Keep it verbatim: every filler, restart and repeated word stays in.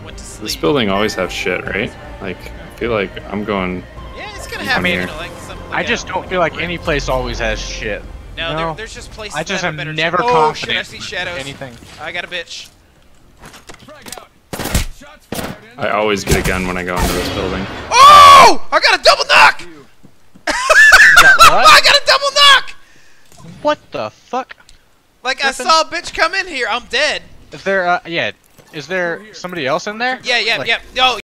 went to sleep. This building always has shit, right? Like, I feel like I'm going. Yeah, it's gonna have here. you know, like some. Like I just a, don't feel like any place always has shit. No, no. There, there's just places. I just that am have a better never chance. confident. Oh shit! I see shadows. Anything. I got a bitch. I always get a gun when I go into this building. Oh! I got a double knock! What? I got a double knock! What the fuck? Like I saw a bitch come in here. I'm dead. Is there? Uh, yeah. Is there somebody else in there? Yeah, yeah, like, yeah. No.